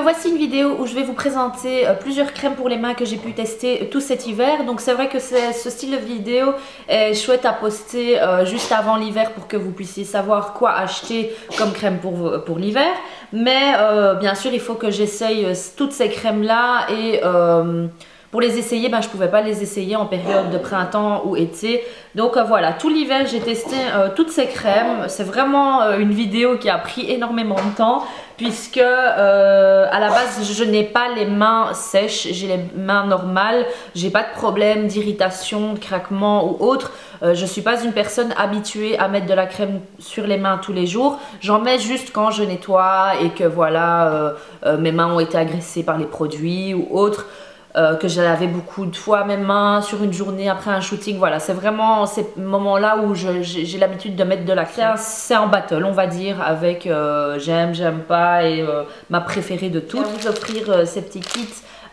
voici une vidéo où je vais vous présenter plusieurs crèmes pour les mains que j'ai pu tester tout cet hiver. Donc c'est vrai que ce style de vidéo est chouette à poster juste avant l'hiver pour que vous puissiez savoir quoi acheter comme crème pour l'hiver. Mais bien sûr il faut que j'essaye toutes ces crèmes là et pour les essayer, je ne pouvais pas les essayer en période de printemps ou été. Donc voilà, tout l'hiver j'ai testé toutes ces crèmes. C'est vraiment une vidéo qui a pris énormément de temps puisque à la base je n'ai pas les mains sèches, j'ai les mains normales. J'ai pas de problème d'irritation, de craquement ou autre. Je suis pas une personne habituée à mettre de la crème sur les mains tous les jours. J'en mets juste quand je nettoie et que voilà, mes mains ont été agressées par les produits ou autres. Que j'ai lavé beaucoup de fois mes mains sur une journée après un shooting. Voilà, c'est vraiment ces moments-là où j'ai l'habitude de mettre de la crème. C'est en battle, on va dire, avec j'aime pas et ma préférée de toutes. Je vais vous offrir ces petits kits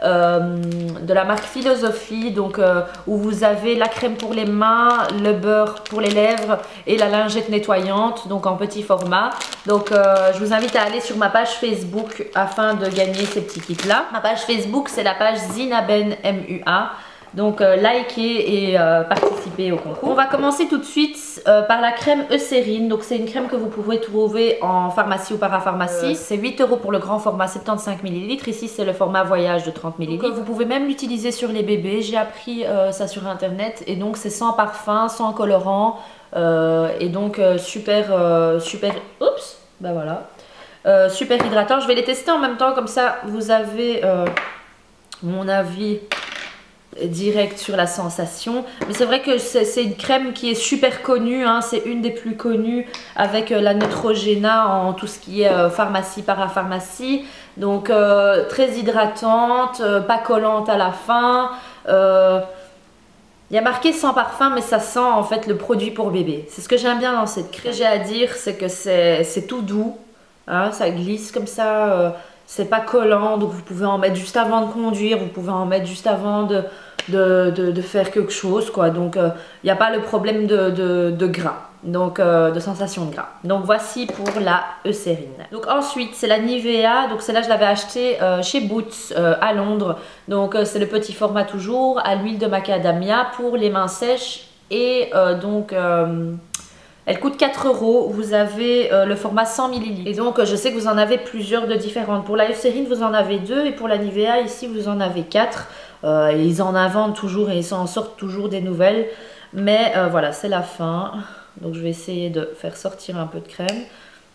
de la marque Philosophie, donc où vous avez la crème pour les mains, le beurre pour les lèvres et la lingette nettoyante, donc en petit format. Donc je vous invite à aller sur ma page Facebook afin de gagner ces petits kits là. Ma page Facebook, c'est la page Zinaben MUA. Donc likez et participez au concours. On va commencer tout de suite par la crème Eucérine. Donc c'est une crème que vous pouvez trouver en pharmacie ou parapharmacie. C'est 8 € pour le grand format 75 ml. Ici c'est le format voyage de 30 ml. Donc, vous pouvez même l'utiliser sur les bébés. J'ai appris ça sur internet. Et donc c'est sans parfum, sans colorant. Et donc super oups, voilà. Super hydratant. Je vais les tester en même temps, comme ça vous avez mon avis direct sur la sensation. Mais c'est vrai que c'est une crème qui est super connue, hein. C'est une des plus connues avec la Neutrogena en tout ce qui est pharmacie, parapharmacie. Donc très hydratante, pas collante à la fin. Il y a marqué sans parfum, mais ça sent en fait le produit pour bébé. C'est ce que j'aime bien dans cette crème. Ce que j'ai à dire, c'est que c'est tout doux, hein, ça glisse comme ça. C'est pas collant, donc vous pouvez en mettre juste avant de conduire, vous pouvez en mettre juste avant de faire quelque chose, quoi. Donc il n'y a pas le problème de gras, donc de sensation de gras. Donc voici pour la Eucérine. Donc ensuite c'est la Nivea, donc celle-là je l'avais achetée chez Boots à Londres. Donc c'est le petit format toujours, à l'huile de macadamia pour les mains sèches et elle coûte 4 €, vous avez le format 100 ml. Et donc je sais que vous en avez plusieurs de différentes. Pour la Eucérine vous en avez 2 et pour la Nivea ici vous en avez 4. Ils en inventent toujours et ils en sortent toujours des nouvelles. Mais voilà, c'est la fin. Donc je vais essayer de faire sortir un peu de crème.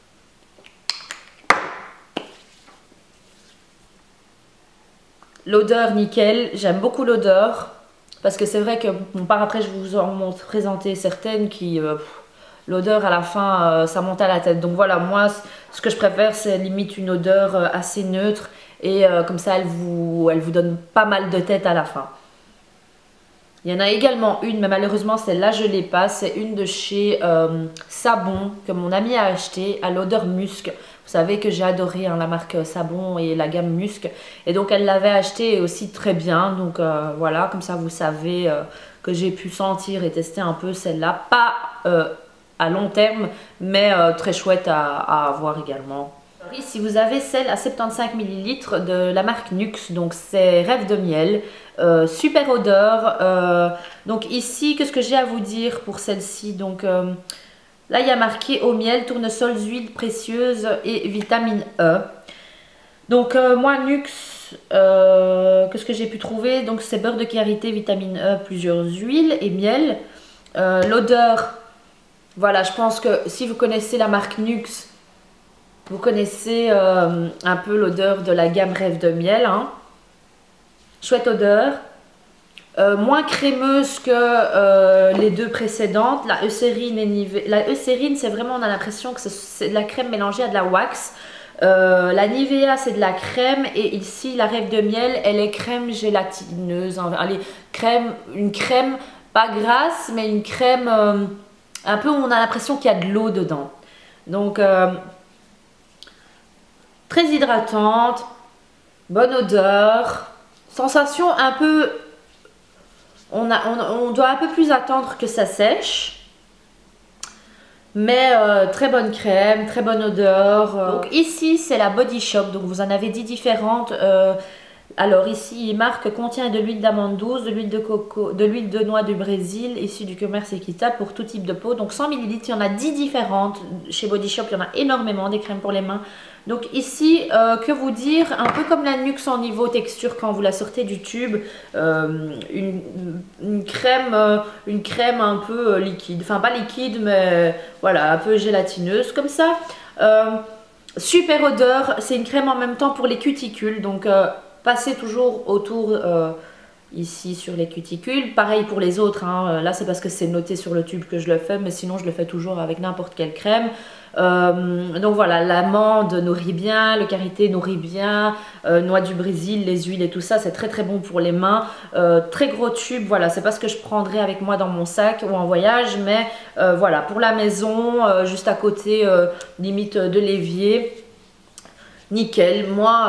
L'odeur nickel, j'aime beaucoup l'odeur. Parce que c'est vrai que, par après je vous en présenter certaines qui... l'odeur à la fin, ça monte à la tête. Donc voilà, moi, ce que je préfère, c'est limite une odeur assez neutre. Et comme ça, elle vous donne pas mal de tête à la fin. Il y en a également une, mais malheureusement, celle-là, je ne l'ai pas. C'est une de chez Sabon, que mon ami a acheté, à l'odeur musc. Vous savez que j'ai adoré hein, la marque Sabon et la gamme musc. Et donc, elle l'avait acheté aussi très bien. Donc voilà, comme ça, vous savez que j'ai pu sentir et tester un peu celle-là. Pas... à long terme, mais très chouette à avoir également. Ici vous avez celle à 75 ml de la marque Nux, donc c'est Rêve de miel, super odeur. Donc ici, qu'est-ce que j'ai à vous dire pour celle-ci? Donc là il y a marqué au miel, tournesol, huile précieuse et vitamine E. Donc moi Nux, qu'est-ce que j'ai pu trouver? Donc c'est beurre de karité, vitamine E, plusieurs huiles et miel. L'odeur, voilà, je pense que si vous connaissez la marque Nux, vous connaissez un peu l'odeur de la gamme Rêve de miel. Hein. Chouette odeur. Moins crémeuse que les deux précédentes. La Eucérine et Nivea. La Eucérine, c'est vraiment, on a l'impression que c'est de la crème mélangée à de la wax. La Nivea, c'est de la crème. Et ici, la Rêve de miel, elle est crème gélatineuse. Allez, une crème pas grasse, mais une crème... un peu où on a l'impression qu'il y a de l'eau dedans. Donc, très hydratante, bonne odeur, sensation un peu... On doit un peu plus attendre que ça sèche. Mais très bonne crème, très bonne odeur. Donc ici c'est la Body Shop, donc vous en avez 10 différentes. Alors ici il marque contient de l'huile d'amande douce, de l'huile de coco, de l'huile de noix du Brésil, issue du commerce équitable pour tout type de peau. Donc 100 ml, il y en a 10 différentes. Chez Body Shop, il y en a énormément des crèmes pour les mains. Donc ici, que vous dire, un peu comme la Nuxe en niveau texture quand vous la sortez du tube, une crème un peu liquide, enfin pas liquide mais voilà, un peu gélatineuse comme ça. Super odeur, c'est une crème en même temps pour les cuticules, donc passez toujours autour ici sur les cuticules. Pareil pour les autres, hein. Là c'est parce que c'est noté sur le tube que je le fais, mais sinon je le fais toujours avec n'importe quelle crème. Donc voilà, l'amande nourrit bien, le karité nourrit bien, noix du Brésil, les huiles et tout ça, c'est très très bon pour les mains. Très gros tube, voilà, c'est pas ce que je prendrais avec moi dans mon sac ou en voyage, mais voilà, pour la maison, juste à côté, limite de l'évier, nickel.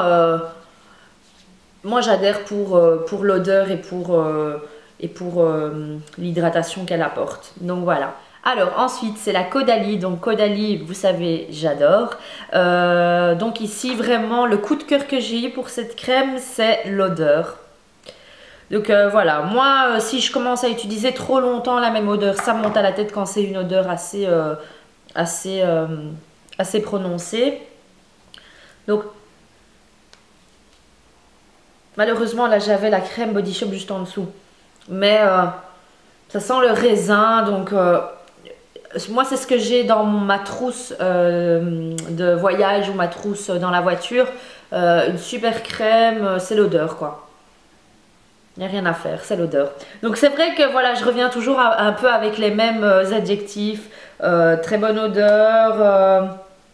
Moi j'adhère pour l'odeur et pour l'hydratation qu'elle apporte. Donc voilà. Alors ensuite c'est la Caudalie, donc Caudalie vous savez j'adore. Donc ici vraiment le coup de cœur que j'ai eu pour cette crème c'est l'odeur. Donc voilà, moi si je commence à utiliser trop longtemps la même odeur, ça me monte à la tête quand c'est une odeur assez prononcée. Donc malheureusement là j'avais la crème Body Shop juste en dessous. Mais ça sent le raisin, donc moi c'est ce que j'ai dans ma trousse de voyage ou ma trousse dans la voiture. Une super crème, c'est l'odeur quoi. Il n'y a rien à faire, c'est l'odeur. Donc c'est vrai que voilà, je reviens toujours un peu avec les mêmes adjectifs. Très bonne odeur,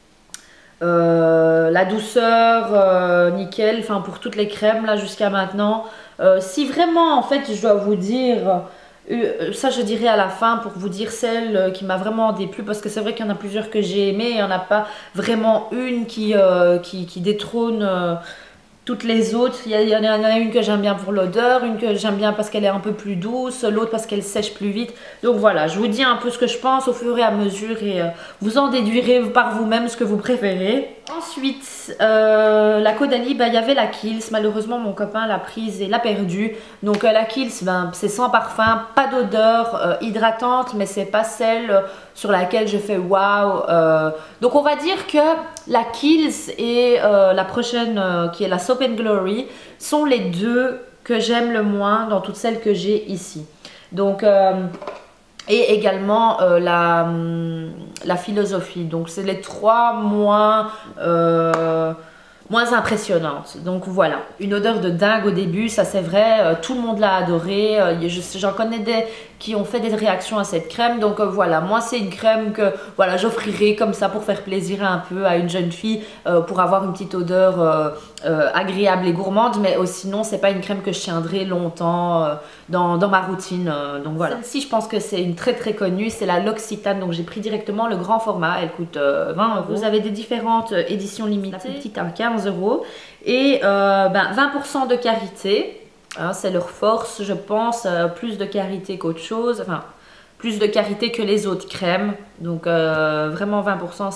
la douceur, nickel, enfin pour toutes les crèmes là jusqu'à maintenant. Si vraiment en fait je dois vous dire... ça je dirais à la fin pour vous dire celle qui m'a vraiment déplu, parce que c'est vrai qu'il y en a plusieurs que j'ai aimé, il n'y en a pas vraiment une qui détrône toutes les autres. Il y en a une que j'aime bien pour l'odeur, une que j'aime bien parce qu'elle est un peu plus douce, l'autre parce qu'elle sèche plus vite. Donc voilà, je vous dis un peu ce que je pense au fur et à mesure et vous en déduirez par vous-même ce que vous préférez. Ensuite, la Caudalie, il y avait la Kiehl's. Malheureusement, mon copain l'a prise et l'a perdue. Donc la Kiehl's, c'est sans parfum, pas d'odeur, hydratante, mais c'est pas celle sur laquelle je fais waouh. Donc on va dire que la Kiehl's et la prochaine qui est la Soap and Glory sont les deux que j'aime le moins dans toutes celles que j'ai ici. Donc et également la philosophie. Donc c'est les trois moins impressionnantes. Donc voilà, une odeur de dingue au début, ça c'est vrai, tout le monde l'a adoré. J'en connais des qui ont fait des réactions à cette crème. Donc voilà, moi c'est une crème que voilà, j'offrirai comme ça pour faire plaisir un peu à une jeune fille, pour avoir une petite odeur agréable et gourmande. Mais sinon c'est pas une crème que je tiendrai longtemps dans ma routine. Donc voilà. Celle-ci je pense que c'est une très très connue, c'est la L'Occitane. Donc j'ai pris directement le grand format, elle coûte 20 €. Vous avez des différentes éditions limitées, la plus petite à 15 € et 20% de karité. Hein, c'est leur force, je pense, plus de karité qu'autre chose, enfin plus de karité que les autres crèmes. Donc vraiment 20%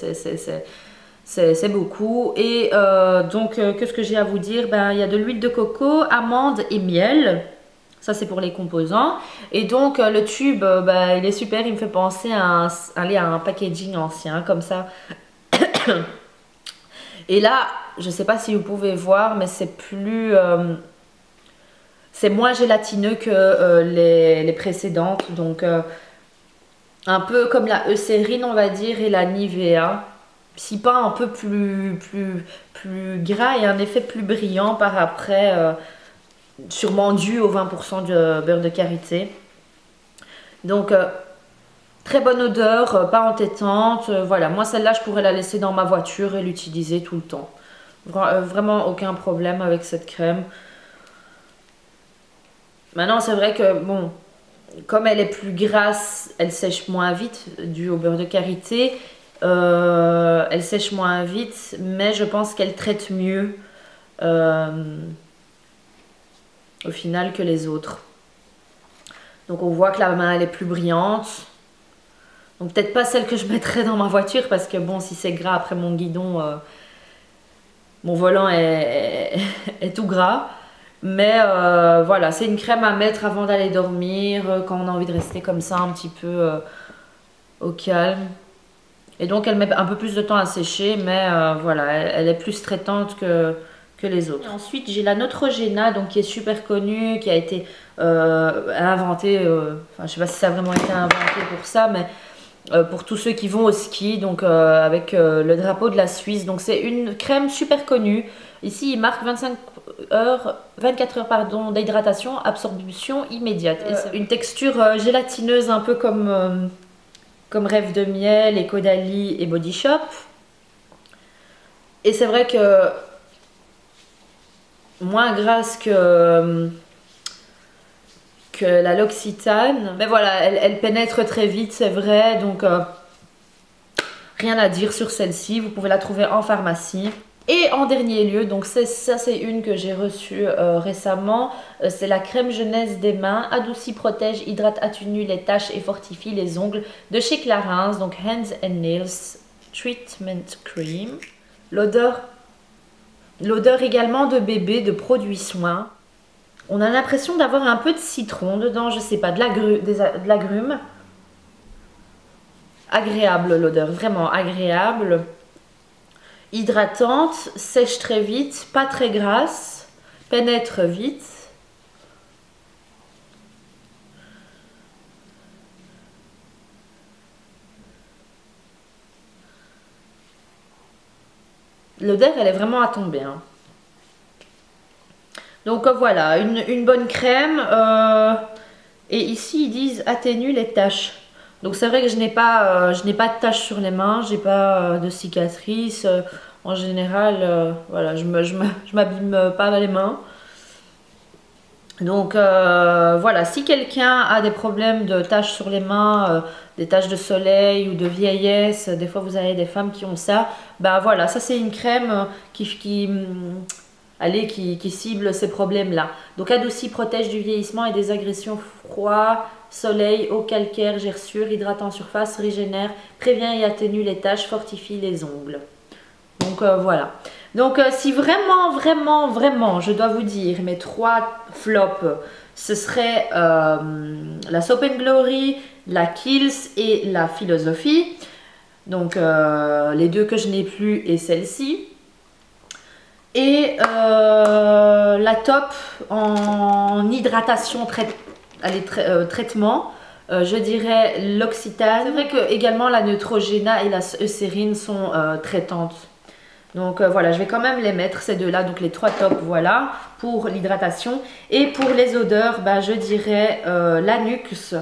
c'est beaucoup. Et donc qu'est-ce que j'ai à vous dire? Il y a de l'huile de coco, amande et miel. Ça c'est pour les composants. Et donc le tube, il est super, il me fait penser à un packaging ancien comme ça. Et là, je ne sais pas si vous pouvez voir, mais c'est plus... c'est moins gélatineux que les précédentes. Donc un peu comme la Eucérine on va dire et la Nivea. Si pas un peu plus gras et un effet plus brillant par après. Sûrement dû au 20% de beurre de karité. Donc très bonne odeur, pas entêtante. Voilà, moi celle-là je pourrais la laisser dans ma voiture et l'utiliser tout le temps. Vraiment aucun problème avec cette crème. Maintenant c'est vrai que bon, comme elle est plus grasse, elle sèche moins vite dû au beurre de karité. Elle sèche moins vite, mais je pense qu'elle traite mieux au final que les autres. Donc on voit que la main elle est plus brillante. Donc peut-être pas celle que je mettrais dans ma voiture parce que bon, si c'est gras après mon guidon, mon volant est tout gras. Mais voilà, c'est une crème à mettre avant d'aller dormir, quand on a envie de rester comme ça un petit peu au calme. Et donc elle met un peu plus de temps à sécher, mais voilà, elle est plus traitante que les autres. Et ensuite j'ai la Neutrogena, donc qui est super connue, qui a été inventée, enfin je sais pas si ça a vraiment été inventé pour ça, mais pour tous ceux qui vont au ski, donc avec le drapeau de la Suisse. Donc c'est une crème super connue. Ici il marque 24 heures pardon, d'hydratation, absorption immédiate. Et c'est une texture gélatineuse un peu comme Rêve de Miel et Caudalie et Body Shop. Et c'est vrai que moins grasse que la L'Occitane. Mais voilà, elle pénètre très vite, c'est vrai. Donc rien à dire sur celle-ci. Vous pouvez la trouver en pharmacie. Et en dernier lieu, donc ça c'est une que j'ai reçue récemment, c'est la crème jeunesse des mains, adoucit, protège, hydrate, atténue les taches et fortifie les ongles de chez Clarins, donc Hands and Nails Treatment Cream. L'odeur également de bébé, de produits soins. On a l'impression d'avoir un peu de citron dedans, je sais pas, de l'agrumes. Agréable l'odeur, vraiment agréable. Hydratante, sèche très vite, pas très grasse, pénètre vite. L'odeur, elle est vraiment à tomber. Hein. Donc voilà, une bonne crème. Et ici, ils disent atténue les taches. Donc c'est vrai que je n'ai pas de taches sur les mains, j'ai pas de cicatrices. En général, voilà, je m'abîme pas les mains. Donc voilà, si quelqu'un a des problèmes de taches sur les mains, des taches de soleil ou de vieillesse, des fois vous avez des femmes qui ont ça, ben voilà, ça c'est une crème qui cible ces problèmes-là. Donc adoucit, protège du vieillissement et des agressions froid, soleil, eau calcaire, gerçure, hydrate en surface, régénère, prévient et atténue les taches, fortifie les ongles. Donc voilà. Donc si vraiment, je dois vous dire, mes 3 flops, ce serait la Soap & Glory, la Kiehl's et la Philosophy. Donc les 2 que je n'ai plus et celle-ci. Et la top en hydratation, traitement, je dirais l'Occitane. C'est vrai que également la Neutrogena et la Eucérine sont traitantes. Donc voilà, je vais quand même les mettre, ces deux-là, donc les 3 tops, voilà, pour l'hydratation. Et pour les odeurs, bah, je dirais la Nuxe,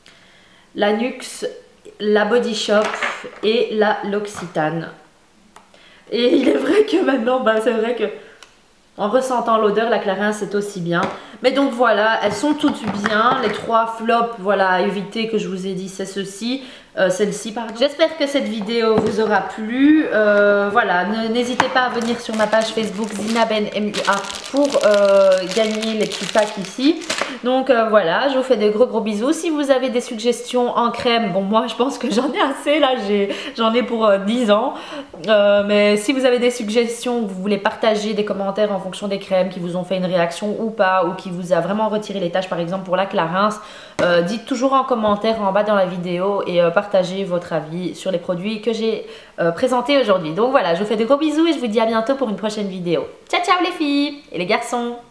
la Body Shop et la L'Occitane. Et il est vrai que maintenant, bah, c'est vrai que en ressentant l'odeur, la Clarins c'est aussi bien. Mais donc voilà, elles sont toutes bien. Les 3 flops, voilà, à éviter que je vous ai dit, c'est ceci. Celle-ci, pardon. J'espère que cette vidéo vous aura plu. Voilà, n'hésitez pas à venir sur ma page Facebook Zinaben MUA pour gagner les petits packs ici. Donc voilà, je vous fais de gros bisous. Si vous avez des suggestions en crème, bon moi je pense que j'en ai assez là, j'en ai pour 10 ans. Mais si vous avez des suggestions, vous voulez partager des commentaires en fonction des crèmes qui vous ont fait une réaction ou pas, ou qui vous a vraiment retiré les taches, par exemple pour la Clarins, dites toujours en commentaire en bas dans la vidéo et partagez votre avis sur les produits que j'ai présentés aujourd'hui. Donc voilà, je vous fais de gros bisous et je vous dis à bientôt pour une prochaine vidéo. Ciao ciao les filles et les garçons!